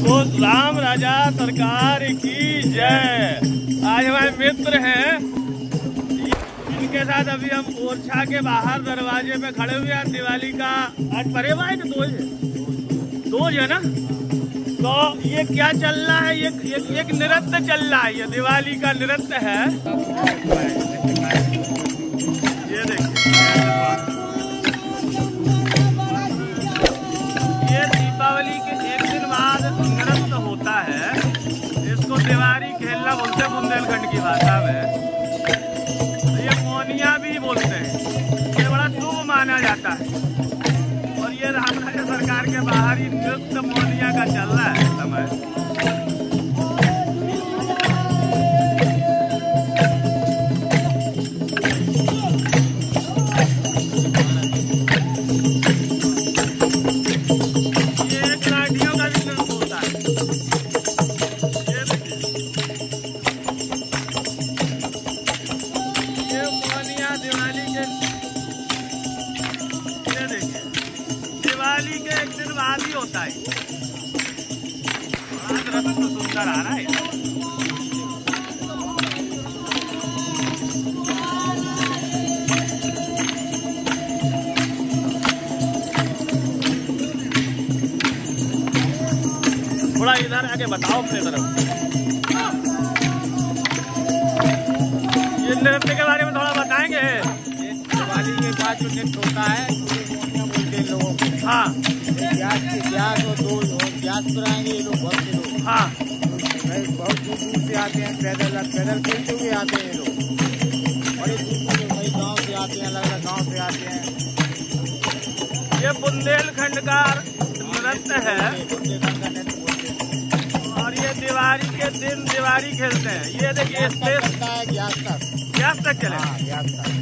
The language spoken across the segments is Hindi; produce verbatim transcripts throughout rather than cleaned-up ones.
तो राम राजा सरकार की जय। आज हमारे मित्र हैं, इनके साथ अभी हम ओरछा के बाहर दरवाजे पे खड़े हुए हैं। दिवाली का आज परेवा है कि दोज है? दोज है ना। तो ये क्या चल रहा है? ये एक, एक नृत्य चल रहा है, ये दिवाली का नृत्य है। ये देखिए, ये दीपावली के एक दिन बाद नृत्य होता है। इसको दिवाली खेलना बोलते हैं बुंदेलखंड की भाषा में। ये मोनिया भी बोलते हैं। ये बड़ा शुभ माना जाता है। और ये राम राजा सरकार के बाहरी नृत्य मोनिया का चल रहा है इस समय। दिवाली के एक दिन बाद ही होता है। आज रथ तो सुंदर आ रहा है। थोड़ा इधर आके बताओ अपने तरफ। ये नृत्य के बारे में थोड़ा बताएंगे। दिवाली के बाद जो नृत्य होता है लोगों को, हाँ, ग्यास के ग्यास और दो ग्यास कराएंगे ये लोग, बहुत से लोग। हाँ, बहुत दूर दूर से आते हैं, पैदल पैदल खेलते हुए आते हैं ये लोग। बड़े दूर दूर कई गाँव से आते हैं, अलग अलग गाँव से आते हैं। ये बुंदेलखंड का नृत्य है। बुंदेलखंड का नृत्य बोलते हैं। और ये दिवाली के दिन दिवाली खेलते हैं। ये देखिए स्टेज चलता है ग्यास तक, ग्यास तक चले। हाँ, ग्यास तक।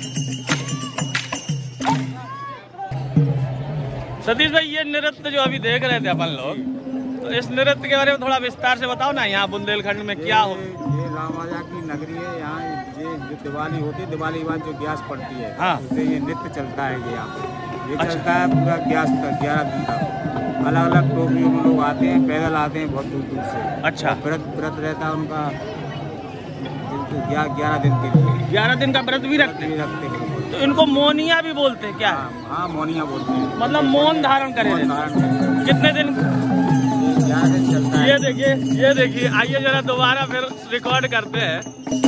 सतीश भाई, ये नृत्य जो अभी देख रहे थे अपन लोग, तो इस नृत्य के बारे में थोड़ा विस्तार से बताओ ना। यहाँ बुंदेलखंड में क्या हो? ये राम राजा की नगरी है। यहाँ ये जो दिवाली होती है, दिवाली के बाद जो ग्यास पड़ती है, हाँ, उससे ये नृत्य चलता है। ये यहाँ पे ये अच्छा। चलता है पूरा ग्यास तक, ग्यारह दिन तक। अलग अलग टोकरियों में लोग आते हैं, पैदल आते हैं बहुत दूर दूर से। अच्छा। व्रत व्रत रहता है उनका ग्यारह दिन के लिए। ग्यारह दिन का व्रत भी रखते हैं। रखते हैं। तो इनको मोनिया भी बोलते हैं क्या? हाँ, हाँ, मोनिया बोलते हैं। मतलब मौन धारण करे। कितने दिन? ग्यारह दिन चलता है। ये देखिए, ये देखिए, आइए जरा दोबारा फिर रिकॉर्ड करते हैं।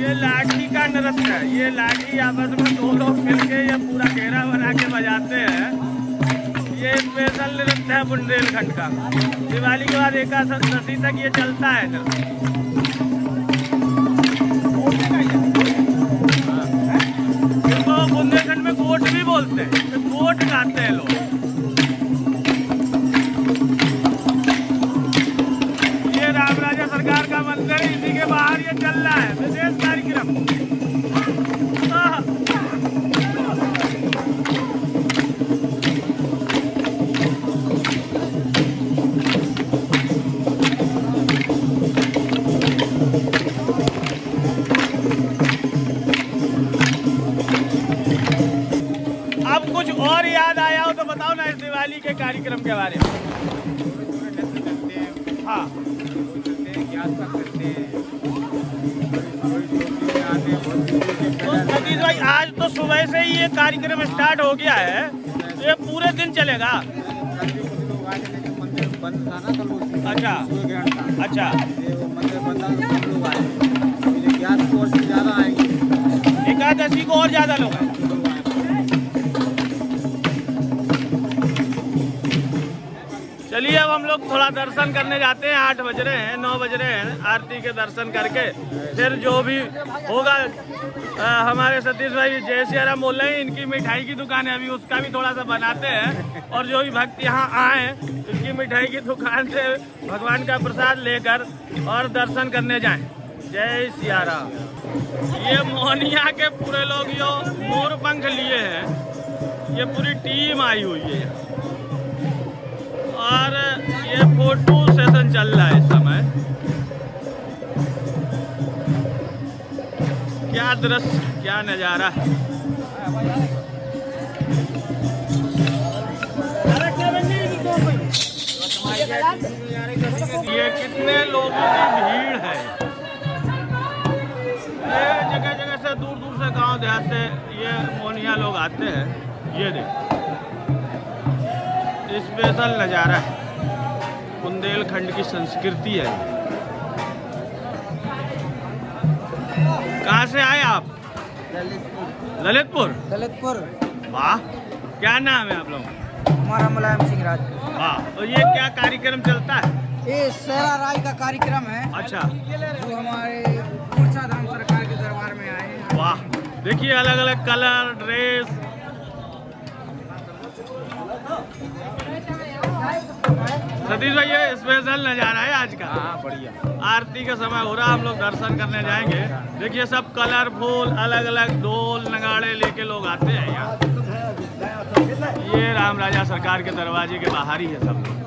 ये लाठी का नृत्य है। ये लाठी आपस में दो लोग मिलके ये पूरा घेरा बना के बजाते हैं। ये स्पेशल नृत्य है बुंदेलखंड का। दिवाली के बाद एकादशी तक ये चलता है। तो बुंदेलखंड में गोट भी बोलते हैं, तो गोट गाते हैं लोग। ये रामराजा सरकार का मंदिर, इसी के बाहर ये चल रहा है विशेष कार्यक्रम। अब कुछ और याद आया हो तो बताओ ना इस दिवाली के कार्यक्रम के बारे में। हाँ, तो सतीश भाई आज तो सुबह से ही ये कार्यक्रम स्टार्ट हो गया है, तो ये पूरे दिन चलेगा? अच्छा अच्छा, एकादशी को और ज्यादा लोग हैं। चलिए अब हम लोग थोड़ा दर्शन करने जाते हैं। आठ बज रहे हैं, नौ बज रहे हैं। आरती के दर्शन करके फिर जो भी होगा आ, हमारे सतीश भाई जय सिया राम बोल रहे हैं, इनकी मिठाई की दुकान है, अभी उसका भी थोड़ा सा बनाते हैं। और जो भी भक्त यहाँ आए इनकी मिठाई की दुकान से भगवान का प्रसाद लेकर और दर्शन करने जाएं। जय सिया राम। ये मोहनिया के पूरे लोग यो मोर पंख लिए हैं, ये पूरी टीम आई हुई है और ये फोटो सेशन चल रहा है इस समय। क्या दृश्य, क्या नजारा है। ये कितने लोगों की भीड़ है। ये जगह जगह से दूर दूर से गांव देहात से ये मोहनिया लोग आते हैं। ये देखो स्पेशल नज़ारा है, बुंदेलखंड की संस्कृति है। कहाँ से आए आप? ललितपुर। ललितपुर। वाह, क्या नाम है आप लोग? हमारा मुलायम सिंह राज। वाह, तो ये क्या कार्यक्रम चलता है? ये सेरा राज का कार्यक्रम है। अच्छा, जो हमारे मूर्छा धाम सरकार के दरबार में आए हैं। वाह, देखिए अलग अलग कलर, ड्रेस। सतीश भाई ये स्पेशल नज़ारा है आज का। हाँ बढ़िया। आरती का समय हो रहा, हम लोग दर्शन करने जाएंगे। देखिए सब कलरफुल अलग अलग ढोल नगाड़े लेके लोग आते हैं यहाँ। ये रामराजा सरकार के दरवाजे के बाहर ही है सब लोग।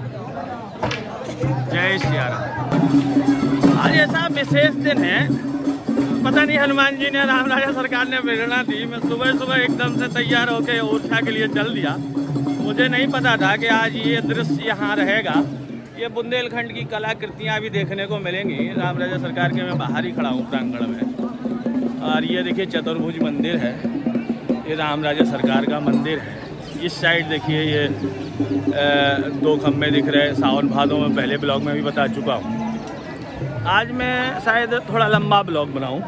जय सिया राम। आज ऐसा विशेष दिन है, पता नहीं हनुमान जी ने रामराजा सरकार ने प्रेरणा दी। मैं सुबह सुबह एकदम से तैयार होकर ओरछा के लिए चल दिया। मुझे नहीं पता था कि आज ये दृश्य यहाँ रहेगा। ये बुंदेलखंड की कलाकृतियाँ भी देखने को मिलेंगी। रामराजा सरकार के मैं बाहर ही खड़ा हूँ प्रांगण में। और ये देखिए चतुर्भुज मंदिर है, ये रामराजा सरकार का मंदिर है। इस साइड देखिए ये दो खम्भे दिख रहे हैं। सावन भादों में पहले ब्लॉग में भी बता चुका हूँ। आज मैं शायद थोड़ा लंबा ब्लॉग बनाऊँ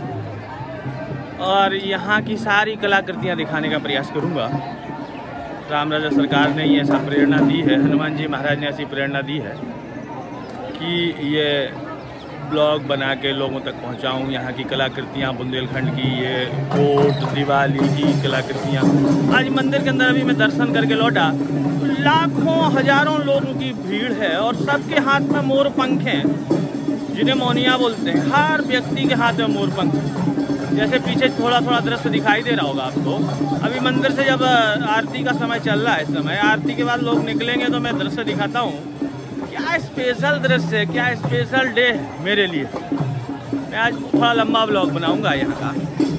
और यहाँ की सारी कलाकृतियाँ दिखाने का प्रयास करूँगा। रामराजा सरकार ने ये ऐसा प्रेरणा दी है, हनुमान जी महाराज ने ऐसी प्रेरणा दी है कि ये ब्लॉग बना के लोगों तक पहुंचाऊं। यहाँ की कलाकृतियाँ बुंदेलखंड की, ये कोट दिवाली की कलाकृतियाँ। आज मंदिर के अंदर अभी मैं दर्शन करके लौटा, लाखों हजारों लोगों की भीड़ है और सबके हाथ में मोर पंख हैं, जिन्हें मोहनिया बोलते हैं। हर व्यक्ति के हाथ में मोर पंख। जैसे पीछे थोड़ा थोड़ा दृश्य दिखाई दे रहा होगा आपको। अभी मंदिर से जब आरती का समय चल रहा है, इस समय आरती के बाद लोग निकलेंगे तो मैं दृश्य दिखाता हूँ। क्या स्पेशल दृश्य है, क्या स्पेशल डे है मेरे लिए। मैं आज थोड़ा लंबा ब्लॉग बनाऊंगा यहाँ का।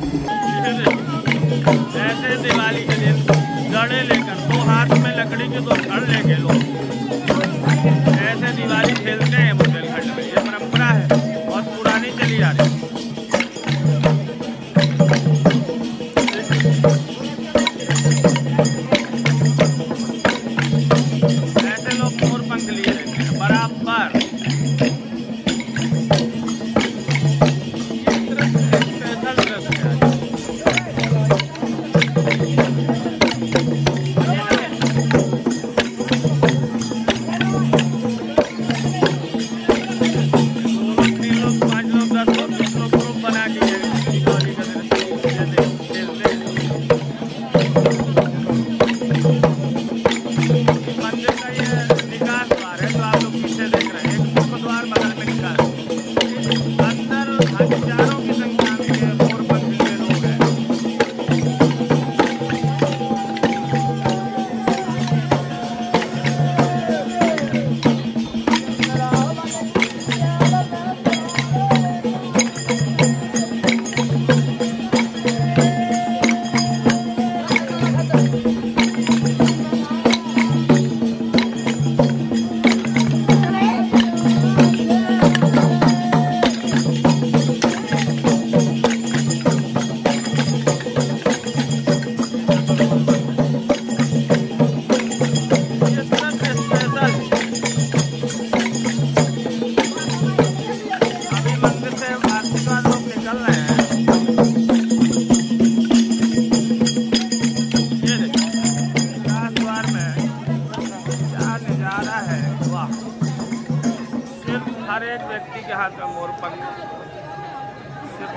ऐसे दिवाली के दिन जड़े लेकर, दो हाथ में लकड़ी के दो छड़ लेके लोग ऐसे दिवाली खेलते हैं बुंदेलखंड में। ये परंपरा है, बहुत पुरानी चली जा रही है। बराबर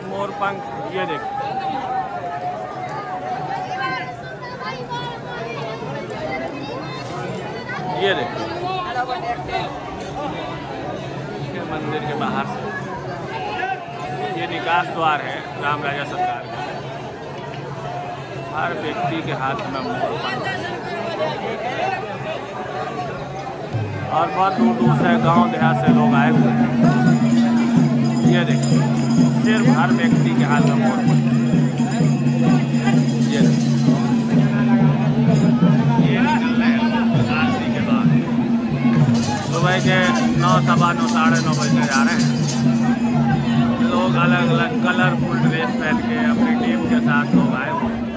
मोर पंख, ये देखिए ये देखिए मंदिर के बाहर से ये निकास द्वार है राम राजा सरकार का। हर व्यक्ति के हाथ में मोर पंख और बहुत दूर दूर से गांव देहात से लोग आए हुए हैं। ये देखिए सिर्फ हर व्यक्ति के हाथ में मोर पंख। ये ये निकल रहे हैं आरती के बाद, सुबह के नौ सवा नौ साढ़े नौ बजने जा रहे हैं। लोग अलग अलग कलरफुल ड्रेस पहन के अपनी टीम के साथ लोग आए हुए हैं।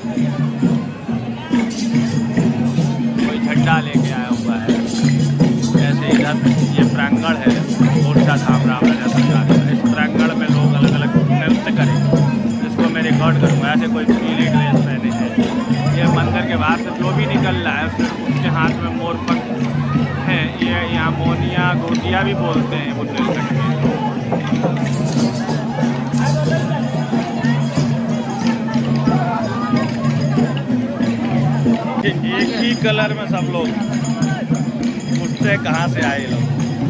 कोई झंडा लेके आया हुआ है। जैसे इधर ये प्रांगण है ओरछा धाम राम राजा सरकार का, इस प्रांगण में लोग अलग अलग नृत्य करें, जिसको मैं रिकॉर्ड करूँगा। ऐसे कोई पीली ड्रेस पहने हैं। ये मंदिर के बाहर से जो भी निकल रहा है फिर उसके हाथ में मोर पंख हैं। ये यहाँ मोनिया गोटिया भी बोलते हैं बुंदेलखंड में। एक ही कलर में सब लोग पूछते कहाँ से आए लोग,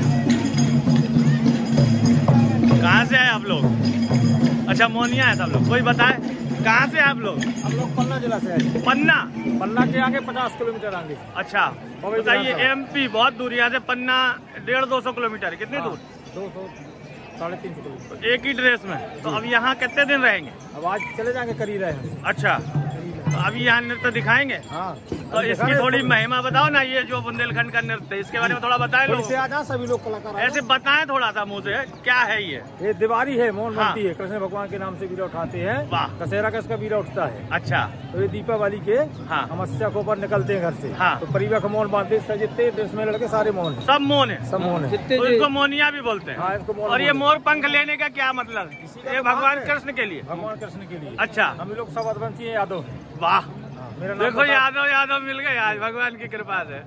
कहाँ से आए आप लोग? अच्छा मोनिया है सब लोग। कोई बताए कहाँ से आप लोग? हम लोग पन्ना जिला से आए। पन्ना? पन्ना के आगे पचास किलोमीटर आगे। अच्छा बताइए, एमपी बहुत दूर, यहाँ से पन्ना डेढ़ दो सौ किलोमीटर है। कितनी दूर? दो सौ साढ़े तीन सौ किलोमीटर। एक ही ड्रेस में। तो अब यहाँ कितने दिन रहेंगे? अब आज चले जाएंगे, कर ही रहे हैं। अच्छा तो अभी यहाँ नृत्य दिखाएंगे। हाँ तो इसकी थोड़ी महिमा बताओ ना, ये जो बुंदेलखंड का नृत्य है इसके बारे में थोड़ा बताएं लोग। आ जा सभी लोग कलाकार ऐसे बताएं थोड़ा सा मुँह से, क्या है ये? ये दिवाली है, मोन हाँ। बनती है, कृष्ण भगवान के नाम से बीरा उठाते हैं। वाह। दशहरा का इसका बीरा उठता है। अच्छा तो ये दीपावली के हाँ। अमावस्या को ऊपर निकलते हैं घर से। हाँ। तो परिवार का मोन बांधते हैं, जितने ड्रेस में लड़के सारे मोन है। सब मोन है? सब मोन है। तो इसको मोनिया भी बोलते हैं। हाँ, इसको मोन और ये बोलते मोर पंख लेने का क्या मतलब? ये भगवान कृष्ण के लिए? भगवान कृष्ण के लिए। अच्छा हम लोग सब अदवंशी यादव हैं। वाह, मेरा नाम देखो प्रताप- यादव यादव मिल गए आज, भगवान की कृपा से।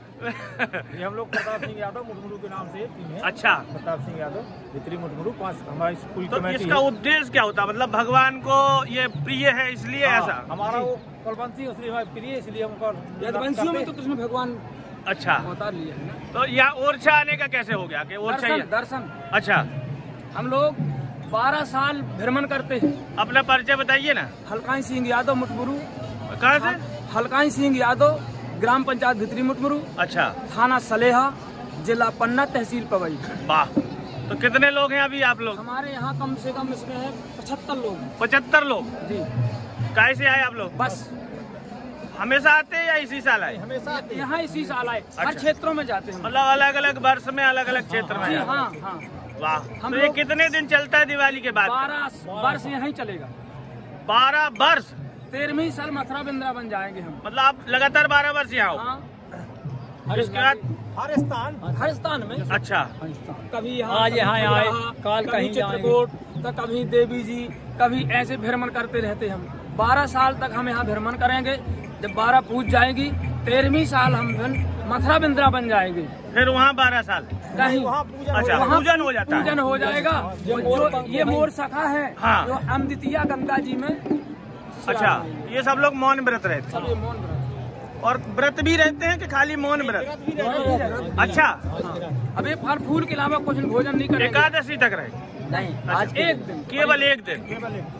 ये हम लोग प्रताप सिंह यादव मुटमुरु के नाम से टीम है। अच्छा प्रताप सिंह यादव भित्री मुटमुरु, पांच हमारी स्कूल तो कमेटी इसका है। उद्देश्य क्या होता है? मतलब भगवान को ये प्रिय है इसलिए हाँ, ऐसा? हमारा वो कलवंशी इसलिए हमारे प्रिय, इसलिए हमको यदुवंशियों में तो कृष्ण भगवान अच्छा अवतार लिए है ना। तो यहाँ ओरछा आने का कैसे हो गया कि ओरछा ही दर्शन है? दर्शन अच्छा हम लोग बारह साल भ्रमण करते हैं। अपना परिचय बताइए ना। हलकाई सिंह यादव मुटमुरु। कहाँ से? हलकाई सिंह यादव, ग्राम पंचायत भित्री मुटमुरु, अच्छा थाना सलेहा, जिला पन्ना, तहसील पवई। वाह, तो कितने लोग हैं अभी आप लोग? हमारे यहाँ कम से कम इसमें है पचहत्तर लोग पचहत्तर लोग। जी। कैसे आए आप लोग? बस हमेशा आते हैं या इसी साल आए? हमेशा आते हैं। यहाँ इसी साल आए। हर अच्छा। क्षेत्रों में जाते हैं। मतलब अलग अलग वर्ष में अलग अलग क्षेत्र में जी जाते हैं। हाँ हाँ। वाह, हम तो ये लोग- कितने दिन चलता है दिवाली के बाद? बारह वर्ष यहीं चलेगा। बारह वर्ष? तेरहवीं साल मथुरा वृंदावन जाएंगे हम। मतलब आप लगातार बारह वर्ष यहाँ हो? हाँ इसके बाद हर स्थान हर स्थान में। अच्छा कभी यहाँ आज यहाँ कभी आए, यहाँ, काल कभी कहीं जाएंगे। चित्रकूट, तो कभी देवी जी, कभी ऐसे भ्रमण करते रहते हम। बारह साल तक हम यहाँ भ्रमण करेंगे। जब बारह पूज जाएगी, तेरहवीं साल हम फिर मथुरा वृंदावन जाएंगे। फिर वहाँ बारह साल? नहीं, वहाँ पूजन अच्छा, हो जाएगा। पूजन हो जाता है। पूजन हो जाएगा। जो ये मोर सखा है, हाँ। जो अमृतिया गंगा जी में। अच्छा, ये सब लोग मौन व्रत रहते हैं? सब ये मौन व्रत। और व्रत भी रहते हैं कि खाली मौन व्रत? अच्छा, अब ये फल फूल के अलावा कुछ भोजन नहीं करेंगे। एकादशी तक रहे? नहीं, आज एक दिन, केवल एक दिन। केवल एक।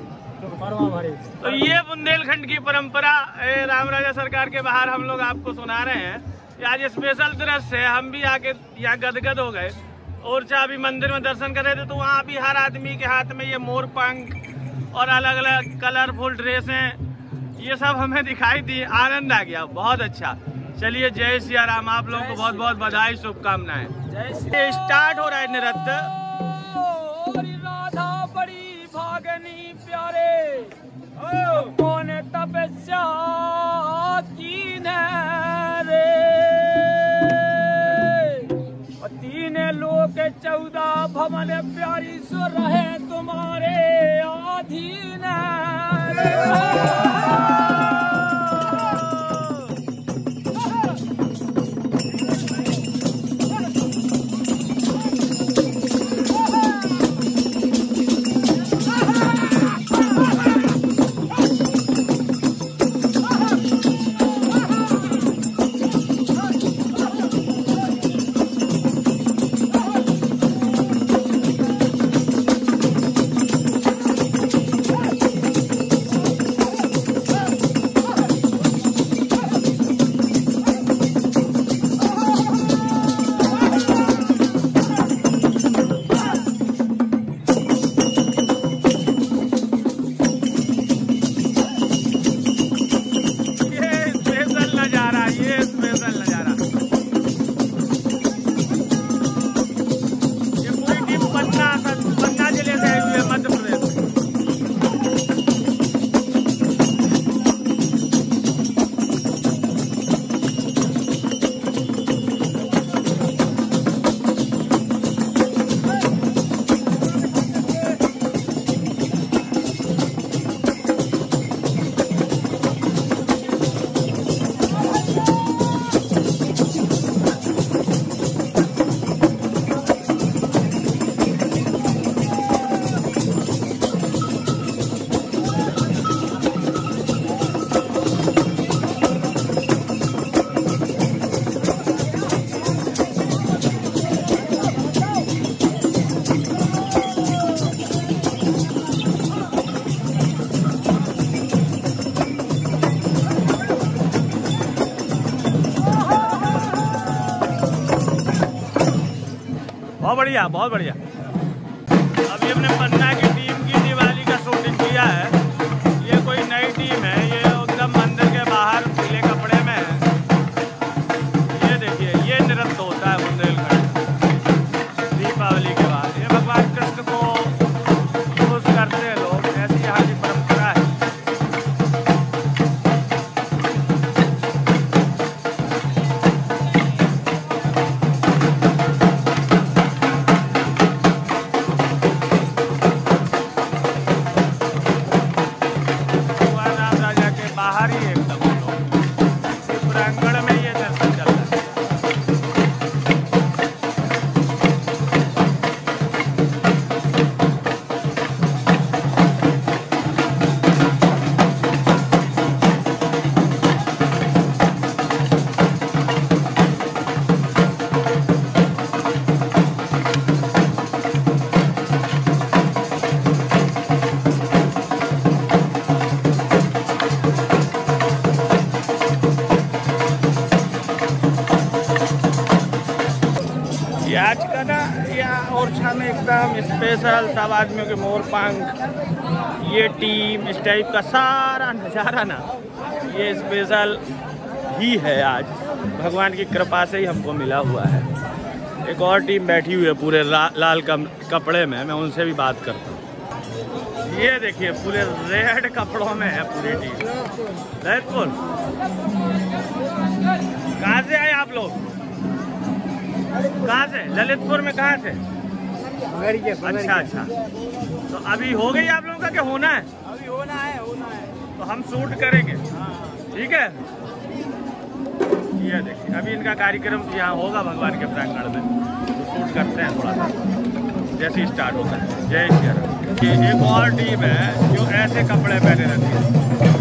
तो ये बुंदेलखंड की परंपरा ए, राम राजा सरकार के बाहर हम लोग आपको सुना रहे हैं। आज स्पेशल दृश्य है, हम भी आके यहाँ गदगद हो गए। ओरछा अभी मंदिर में दर्शन कर रहे थे तो वहाँ भी हर आदमी के हाथ में ये मोर पंख और अलग अलग कलरफुल ड्रेस हैं, ये सब हमें दिखाई दी। आनंद आ गया, बहुत अच्छा। चलिए, जय सिया राम। आप लोगों को बहुत बहुत बधाई, शुभकामनाएं। जय श्री ये स्टार्ट हो रहा है नृत्य। हरि राधा बड़ी भागनी प्यारे, कौन तपस्या कीन रे। तीन लोक चौदह भवन प्यारी सो रहे तुम्हारे अधीन रे। बढ़िया, बहुत बढ़िया। अभी हमने पन्ना की टीम की दिवाली का शूटिंग किया है। ये कोई नई टीम है, ये एकदम मंदिर के बाहर पीले कपड़े में है। ये देखिए, ये नृत्य होता है बुंदेलखंड दीपावली के बाद। ये भगवान कृष्ण को यूज करते हैं लोग, ऐसी यहाँ की परंपरा है। बाहर ही एकदम प्रांगण में ये दर्शन चल रहा है। आज का ना यहाँ ओरछा में एकदम स्पेशल सब आदमियों के मोर पंख, ये टीम, इस टाइप का सारा नज़ारा ना ये स्पेशल ही है। आज भगवान की कृपा से ही हमको मिला हुआ है। एक और टीम बैठी हुई है पूरे ला, लाल कम, कपड़े में, मैं उनसे भी बात करता हूँ। ये देखिए पूरे रेड कपड़ों में है पूरी टीम। ललितपुर कहाँ से आए आप लोग? कहाँ से? ललितपुर में कहाँ से? अच्छा अच्छा। तो अभी हो गई आप लोगों का क्या होना है? अभी होना है, होना है। तो हम शूट करेंगे, ठीक है? ये देखिए अभी इनका कार्यक्रम यहाँ होगा भगवान के प्रांगण में, तो शूट करते हैं थोड़ा सा जैसे स्टार्ट होता है। जय श्री राम। ये एक और टीम है जो ऐसे कपड़े पहने रहती है।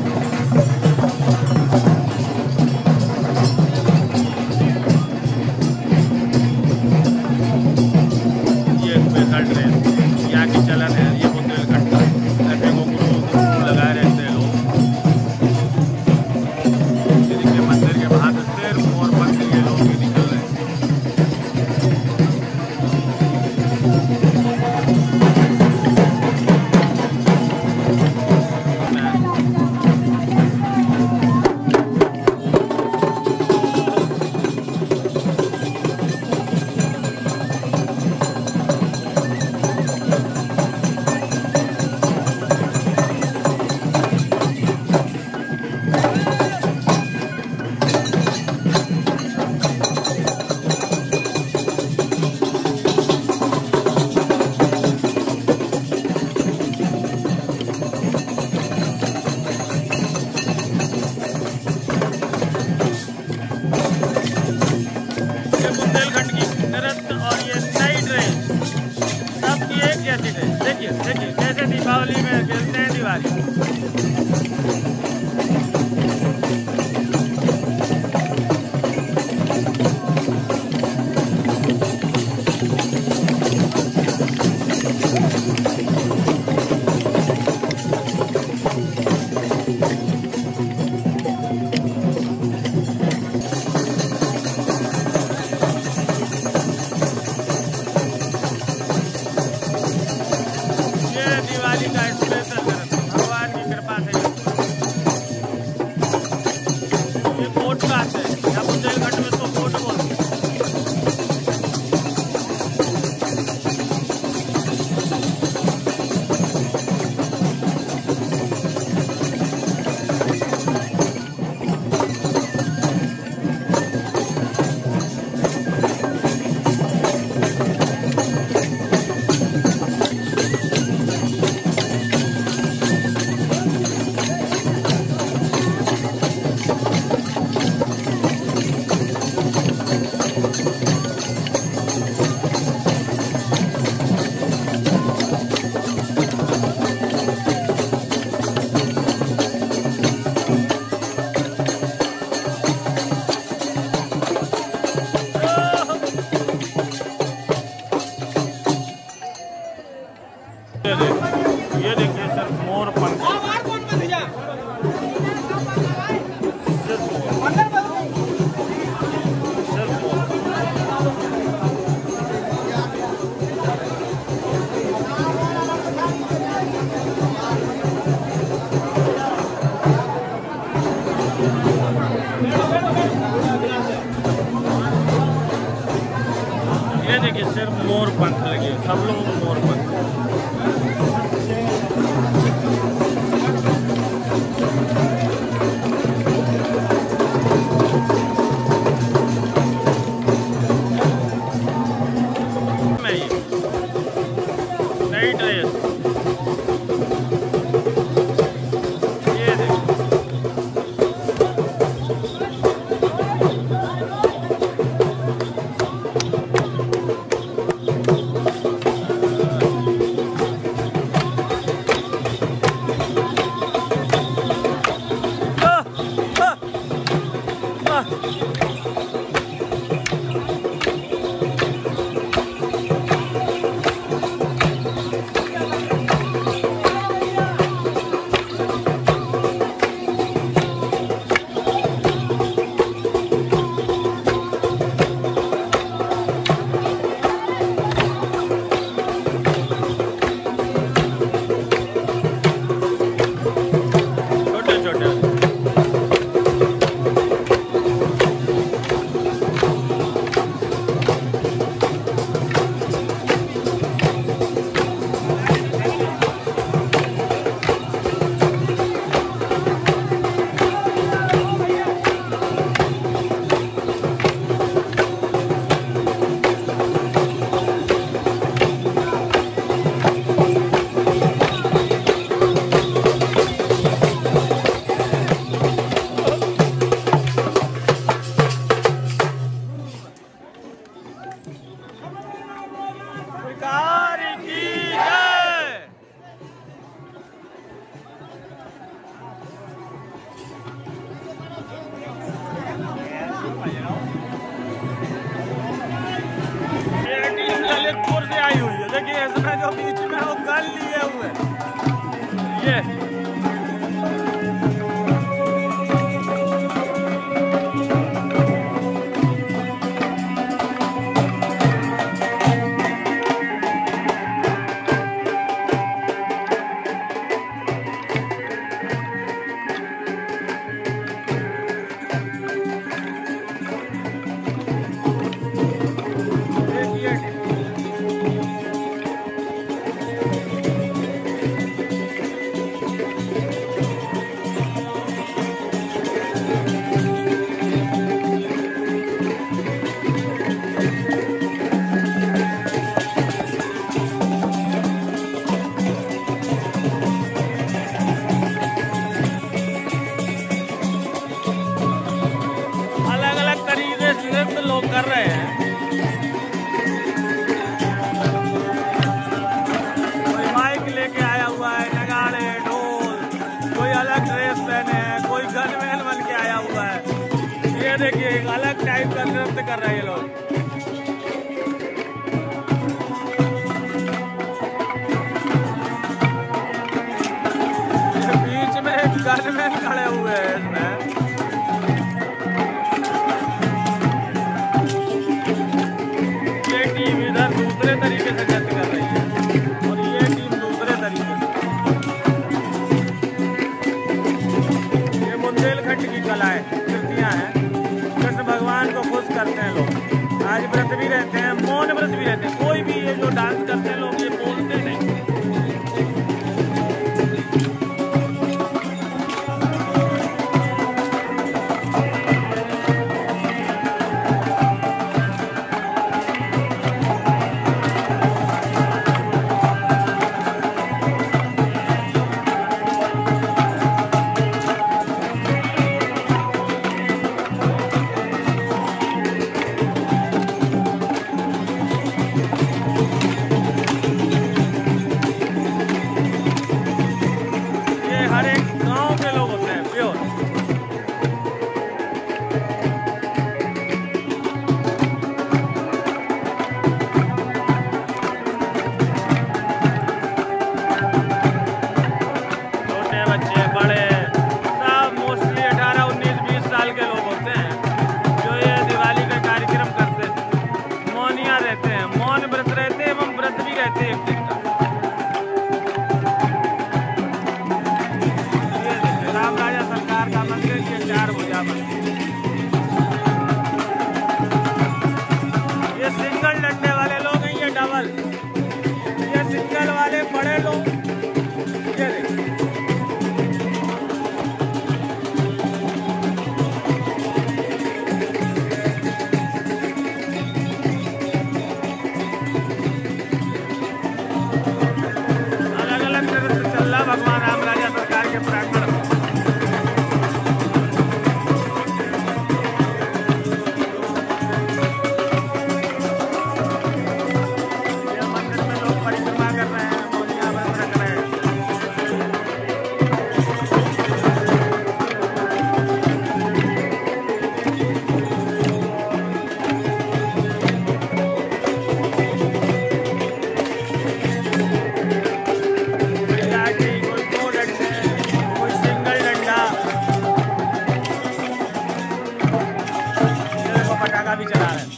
यहाँ की चलन है, ये बुंदेलखंड का ऐसे गोकुल लगाए रहते हैं लोग। के मंदिर के बाहर से और मंदिर के लोग भी निकल रहे हैं। देखिए देखिए कैसे दीपावली में खेलते हैं दिवाली। दिवाली का स्पेशल भगवान की कृपा से ये कोट का है, या बुंदेलखंड में तो कोट बोलते हैं। ये देखिए सिर्फ मोर पंख लगे, सब लोग मोर पंख। नई ड्रेस ये देखिए, सरकार की जय। ये टीम ललितपुर से आई हुई है, देखिए इसमें जो बीच में वो गन लिए हुए ये लोग कर रहे हैं। कोई माइक लेके आया हुआ है, नगाड़े ढोल, कोई अलग ड्रेस पहने हैं, कोई गनमैन बन के आया हुआ है। ये देखिए एक अलग टाइप का नृत्य कर रहे हैं लोग। बीच में एक गनमैन खड़े हुए हैं इसमें। इधर दूसरे तरीके से नृत्य कर रही है और ये टीम दूसरे तरीके से। ये बुंदेलखंड की कला है, कृतियाँ हैं। कृष्ण भगवान को खुश करते हैं लोग। आज व्रत भी रहते हैं, मौन व्रत भी रहते हैं। कोई भी ये जो डांस करते हैं लोग ये बोलते नहीं। दरबार के प्रांगण में। ये मंदिर में लोग परिक्रमा कर रहे हैं, मौनिया व्रत रख रहे हैं। पटाखा भी चला रहे हैं।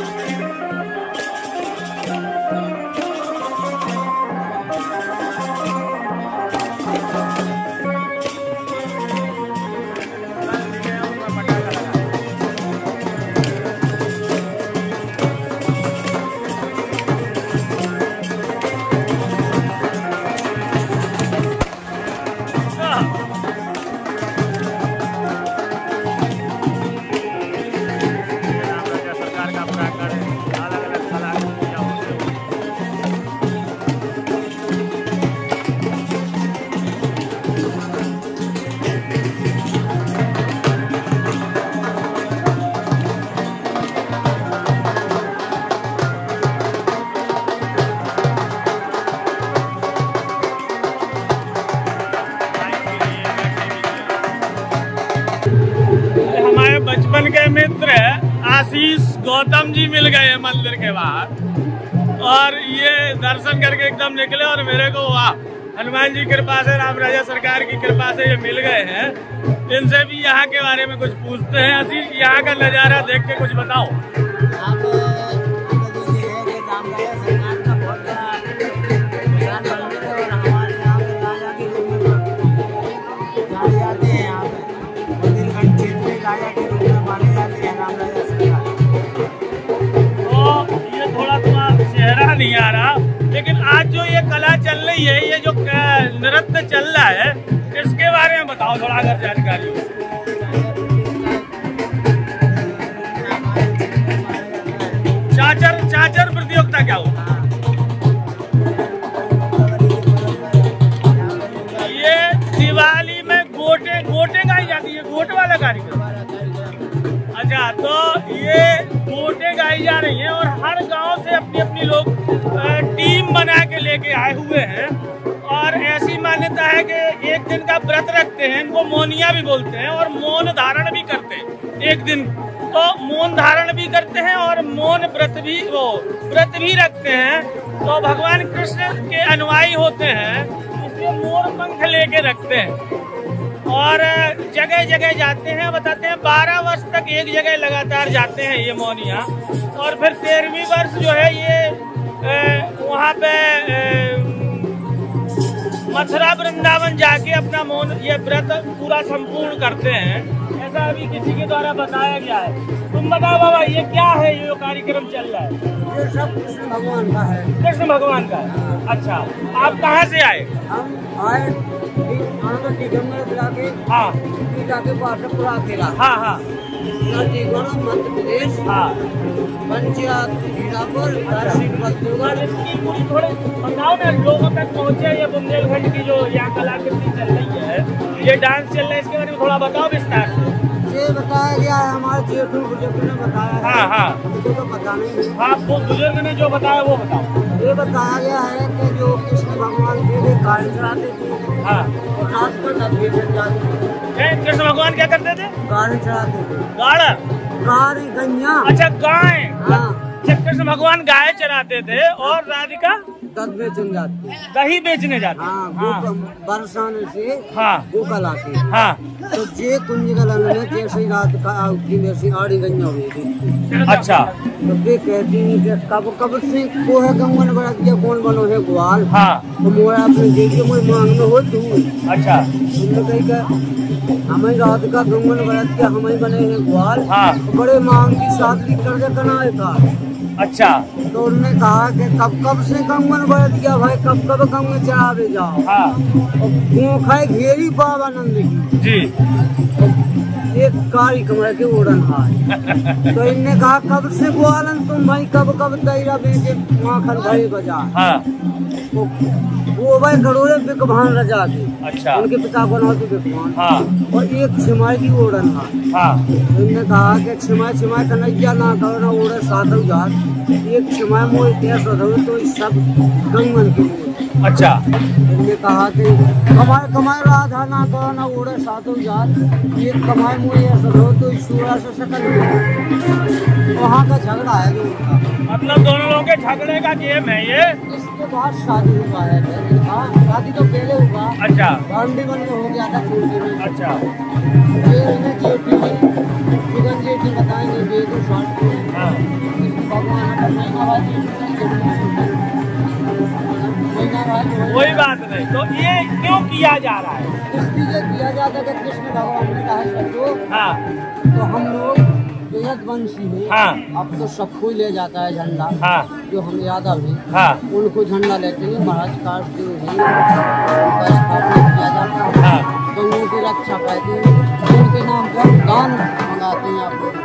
बचपन के मित्र आशीष गौतम जी मिल गए मंदिर के बाहर और ये दर्शन करके एकदम निकले और मेरे को वाह हनुमान जी की कृपा से, राम राजा सरकार की कृपा से ये मिल गए हैं। इनसे भी यहाँ के बारे में कुछ पूछते हैं। आशीष, यहाँ का नज़ारा देख के कुछ बताओ। चेहरा नहीं आ रहा, लेकिन आज जो ये कला चल रही है, ये जो नृत्य चल रहा है, इसके बारे में बताओ थोड़ा अगर जानकारी हो। चाचर चाचर प्रतियोगिता क्या होता है? ये दिवाली में गोटे गोटे गाई जाती है, गोट वाला कार्यक्रम। अच्छा, तो ये गोटे गाई जा रही हैं और हर गांव से अपनी अपनी लोग टीम बना के लेके आए हुए हैं और ऐसी मान्यता है कि एक दिन का व्रत रखते हैं, इनको मौनिया भी बोलते हैं, और मौन धारण भी करते हैं एक दिन। तो मौन धारण भी करते हैं और मौन व्रत भी वो व्रत भी रखते हैं। तो भगवान कृष्ण के अनुयायी होते हैं, इसलिए मोर पंख लेके रखते हैं और जगह जगह जाते हैं। बताते हैं बारह वर्ष तक एक जगह लगातार जाते हैं ये मौनिया, और फिर तेरहवीं वर्ष जो है ये वहाँ पे मथुरा वृंदावन जाके अपना मौन ये व्रत पूरा संपूर्ण करते हैं। ऐसा अभी किसी के द्वारा बताया गया है। तुम बताओ बाबा, ये क्या है, ये जो कार्यक्रम चल रहा है? ये सब कृष्ण भगवान का है। कृष्ण भगवान का है। अच्छा, आप कहाँ से आए? हम आए हाँ के पास पूरा अकेला। हाँ हाँ मध्य प्रदेश। हाँ पंचायत हीरापुर। थोड़े बताओ ना, लोगों तक पहुँचे ये बुंदेलखंड की जो यहाँ कलाकृति चल रही है, ये डांस चल रहा है, इसके बारे में थोड़ा बताओ विस्तार से। ये बताया गया है, हमारे जेठू बुजुर्ग ने बताया। हाँ हाँ मुझे तो पता नहीं है। हाँ, वो बुजुर्ग ने जो बताया वो बताओ। ये बताया गया है कि जो कृष्ण भगवान के लिए गाड़ी चलाते थे। हाँ, और रात को नदी से जाते। कृष्ण भगवान क्या करते थे? गाड़ी चलाते थे। गाड़ा गाड़ी गैया। अच्छा, गाय। हाँ, कृष्ण भगवान गाय चराते थे और राधिका दूध बेचने जाती। दही बेचने जाते। हाँ, हाँ। बरसाने से हाँ गोकल आती। हाँ, तो जे कुंज गलन में जैसे रात का आउटी में से आड़ी गंजा हुई थी। अच्छा, तो वे कहती नहीं कि कब कब से को है गंगन बड़ा दिया कौन बनो है ग्वाल। हाँ, तो मोया अपने देखे मोए मांग में हो तू। अच्छा, तुमने कही कि हमें रात का गंगन बड़ा दिया हमें बने हैं ग्वाल। हाँ, तो बड़े मांग की शादी करके कनाए था। अच्छा, तो उन्होंने कहा कि कब कब से गंगन बड़ा दिया भाई, कब कब गंगन चढ़ावे जाओ। हाँ, और खाए घेरी बाबा नंद की जी। एक कारी कमरे के उड़न हाय। तो इनने कहा कब से ग्वालन तुम भाई, कब कब तैरा बेचे माखन भाई बाजार। हाँ। वो वो भाई करोड़े बिकभान रजा के। अच्छा। उनके पिता को नाम तो बिकभान। हाँ। और एक छिमाई की उड़न हाय। हाँ। तो इनने कहा कि छिमाई छिमाई कन्हैया ना करो ना उड़े सात हजार, एक छिमाई मोह कैसे रहो तो सब गंगन के लिए। अच्छा। इनने कहा कि कमाए कमाए राधा ना करो ना उड़े सात हजार, एक कमाए मुझे ऐसा रहो तो सूरा से सकल वहाँ का झगड़ा है जो उनका। मतलब दोनों लोगों के झगड़े का गेम है ये। इसके बाद शादी हुआ है। हाँ, शादी तो पहले हुआ। अच्छा। बाउंड्री बन में हो गया था छोटी में। अच्छा। ये इन्हें जेठी है, जुगन जेठी बताएंगे बेगू शॉर्ट में। हाँ। भगवान का महीना बाद कोई बात नहीं। तो ये क्यों किया जा रहा है? इसलिए किया जाता है कि कृष्ण भगवान ने कहा सबको। हाँ। तो हम लोग बेहद वंशी है। हाँ। अब तो सबको ही ले जाता है झंडा। हाँ। जो हम यादव हैं, हाँ। उनको झंडा लेते हैं। महाराज काट जो है उनका स्थापना किया जाता है। हाँ। गंगों की रक्षा पाते हैं, उनके नाम पर दान मंगाते हैं। आप लोग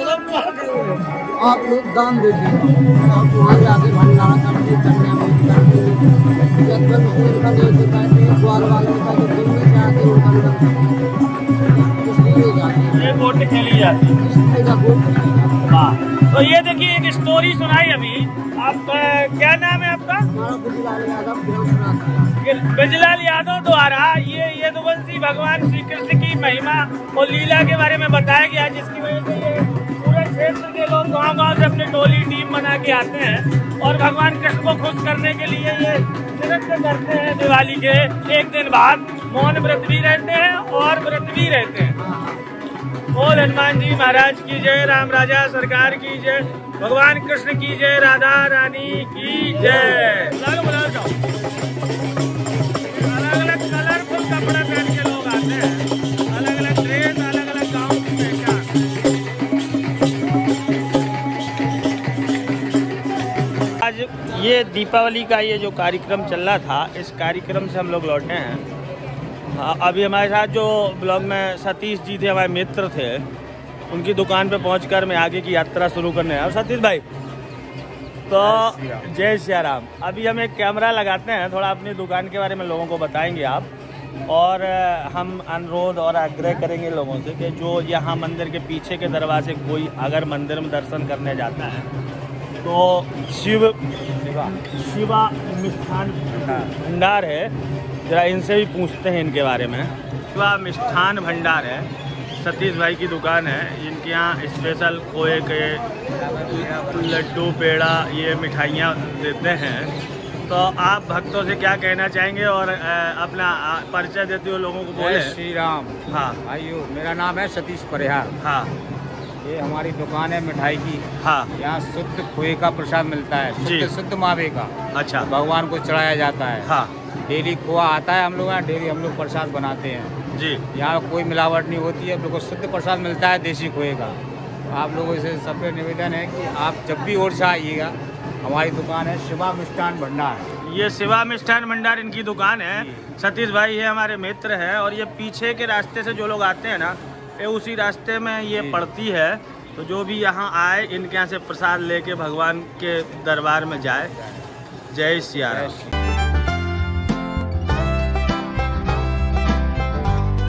आप लोग दान देते हैं, आप वहाँ जाके भंडारा करते कन्या में करते उनका देते कहते हैं ग्वाल वालों का जो दिल्ली से आते उनका इसलिए जाते हैं। ये वोट खेली जाती है। इसलिए का वोट। वाह। तो ये देखिए एक स्टोरी सुनाई अभी। आप क्या नाम है आपका? हमारा बिजलाल यादव ग्राम सुना। बिजलाल यादव द्वारा ये यदुवंशी भगवान श्री कृष्ण की महिमा और लीला के बारे में बताया गया, जिसकी वजह से ये पूरे क्षेत्र के लोग गांव गांव से अपनी टोली टीम बना के आते हैं और भगवान कृष्ण को खुश करने के लिए ये नृत्य करते हैं। दिवाली के एक दिन बाद मौन व्रत भी रहते हैं और व्रत भी रहते हैं। बोल हनुमान जी महाराज की जय, राम राजा सरकार की जय, भगवान कृष्ण की जय, राधा रानी की जय। अलग अलग कलरफुल कपड़े पहन के लोग आते हैं, अलग अलग ड्रेस, अलग अलग गाँव की पहचान। आज ये दीपावली का ये जो कार्यक्रम चल रहा था, इस कार्यक्रम से हम लोग लौटे हैं। अभी हमारे साथ जो ब्लॉग में सतीश जी थे, हमारे मित्र थे, उनकी दुकान पे पहुंचकर मैं आगे की यात्रा शुरू करने आया। सतीश भाई, तो जय श्री राम। अभी हम एक कैमरा लगाते हैं, थोड़ा अपनी दुकान के बारे में लोगों को बताएंगे आप, और हम अनुरोध और आग्रह करेंगे लोगों से कि जो यहाँ मंदिर के पीछे के दरवाजे कोई अगर मंदिर में दर्शन करने जाता है तो शिव शिवा मिष्ठान भंडार है, जरा इनसे भी पूछते हैं इनके बारे में। शिवा मिष्ठान भंडार है, सतीश भाई की दुकान है। इनके यहाँ स्पेशल खोए के लड्डू, पेड़ा, ये मिठाइयाँ देते हैं। तो आप भक्तों से क्या कहना चाहेंगे और अपना परिचय देते हुए लोगों को बोले। श्री राम। हाँ भाइयों, मेरा नाम है सतीश परिहार। हाँ। ये हमारी दुकान है मिठाई की। हाँ। यहाँ शुद्ध खोए का प्रसाद मिलता है, शुद्ध शुद्ध मावे का। अच्छा। भगवान को चढ़ाया जाता है। हाँ। डेली खोआ आता है, हम लोग यहाँ डेली हम लोग प्रसाद बनाते हैं जी। यहाँ कोई मिलावट नहीं होती है, हम लोग को शुद्ध प्रसाद मिलता है देसी खोए का। आप लोगों से सबसे निवेदन है कि आप जब भी ओरछा आइएगा, हमारी दुकान है शिवा मिष्ठान भंडार। ये शिवा मिष्ठान भंडार इनकी दुकान है। सतीश भाई है हमारे मित्र हैं, और ये पीछे के रास्ते से जो लोग आते हैं ना, ये उसी रास्ते में ये पड़ती है। तो जो भी यहाँ आए, इनके यहाँ से प्रसाद लेके भगवान के दरबार में जाए। जय श्री राम।